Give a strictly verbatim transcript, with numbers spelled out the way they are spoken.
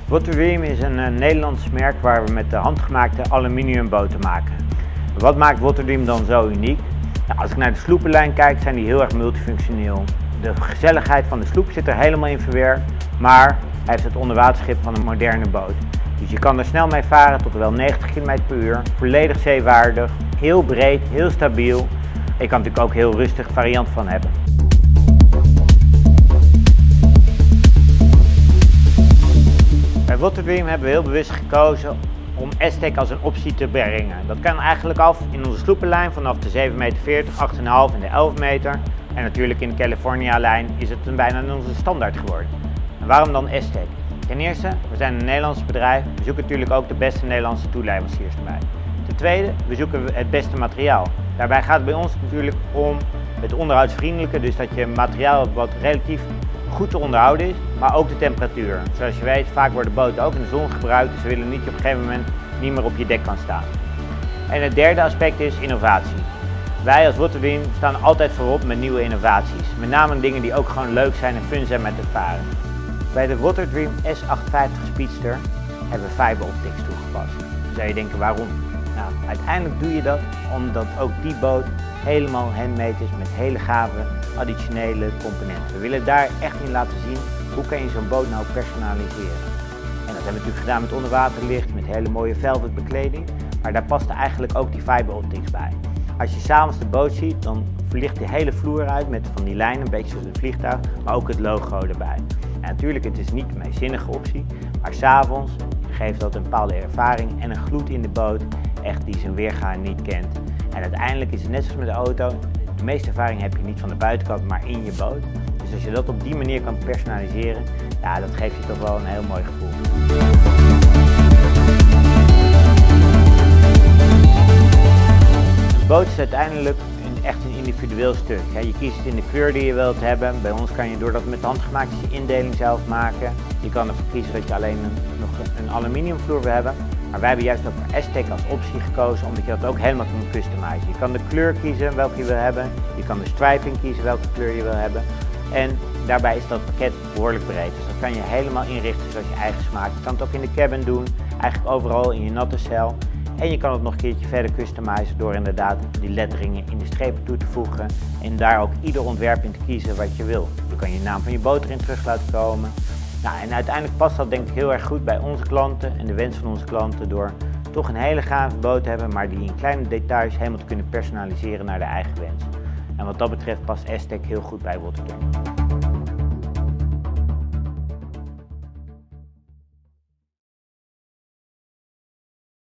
Water-Dream is een uh, Nederlands merk waar we met de handgemaakte aluminiumboten maken. Wat maakt Water-Dream dan zo uniek? Nou, als ik naar de sloepenlijn kijk, zijn die heel erg multifunctioneel. De gezelligheid van de sloep zit er helemaal in verwerkt, maar hij heeft het onderwaterschip van een moderne boot. Dus je kan er snel mee varen tot wel negentig kilometer per uur, volledig zeewaardig, heel breed, heel stabiel. Je kan natuurlijk ook heel rustig variant van hebben. Bij Water-Dream hebben we heel bewust gekozen om S-Tech als een optie te brengen. Dat kan eigenlijk af in onze sloepenlijn vanaf de zeven meter veertig, acht komma vijf en de elf meter. En natuurlijk in de California-lijn is het een bijna onze standaard geworden. En waarom dan S-Tech? Ten eerste, we zijn een Nederlands bedrijf. We zoeken natuurlijk ook de beste Nederlandse toeleveranciers erbij. Ten tweede, we zoeken het beste materiaal. Daarbij gaat het bij ons natuurlijk om het onderhoudsvriendelijke, dus dat je materiaal wat relatief goed te onderhouden is, maar ook de temperatuur. Zoals je weet, vaak worden boten ook in de zon gebruikt, dus we willen niet op een gegeven moment niet meer op je dek kan staan. En het derde aspect is innovatie. Wij als Water-Dream staan altijd voorop met nieuwe innovaties. Met name dingen die ook gewoon leuk zijn en fun zijn met het varen. Bij de Water-Dream S achthonderdvijftig Speedster hebben we fiber optics toegepast. Dan zou je denken, waarom? Nou, uiteindelijk doe je dat omdat ook die boot helemaal handmade is met hele gave additionele componenten. We willen daar echt in laten zien hoe kan je zo'n boot nou personaliseren. En dat hebben we natuurlijk gedaan met onderwaterlicht, met hele mooie velvet bekleding, maar daar past eigenlijk ook die fiber optics bij. Als je s'avonds de boot ziet, dan verlicht de hele vloer uit met van die lijnen, een beetje zoals een vliegtuig, maar ook het logo erbij. En natuurlijk, het is niet mijn zinnige optie, maar s'avonds geeft dat een bepaalde ervaring en een gloed in de boot, echt die zijn weerga niet kent. En uiteindelijk is het net zoals met de auto, de meeste ervaring heb je niet van de buitenkant, maar in je boot. Dus als je dat op die manier kan personaliseren, ja, dat geeft je toch wel een heel mooi gevoel. Een boot is uiteindelijk een, echt een individueel stuk. Je kiest in de kleur die je wilt hebben. Bij ons kan je door dat met de hand gemaakt je indeling zelf maken. Je kan ervoor kiezen dat je alleen een, nog een aluminiumvloer wil hebben. Maar wij hebben juist ook voor S-Tech als optie gekozen, omdat je dat ook helemaal kan customizen. Je kan de kleur kiezen welke je wil hebben, je kan de striping kiezen welke kleur je wil hebben. En daarbij is dat pakket behoorlijk breed, dus dat kan je helemaal inrichten zoals je eigen smaak. Je kan het ook in de cabin doen, eigenlijk overal in je natte cel. En je kan het nog een keertje verder customizen door inderdaad die letteringen in de strepen toe te voegen. En daar ook ieder ontwerp in te kiezen wat je wil. Je kan je naam van je boot erin terug laten komen. Nou, en uiteindelijk past dat denk ik heel erg goed bij onze klanten en de wens van onze klanten door toch een hele gave boot te hebben, maar die in kleine details helemaal te kunnen personaliseren naar de eigen wens. En wat dat betreft past S-Tech heel goed bij Water-Dream.